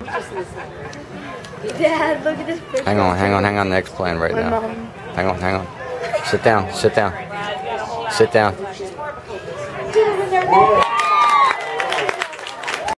Dad, look at this picture. Hang on. Nick's playing right now. Hang on. Sit down.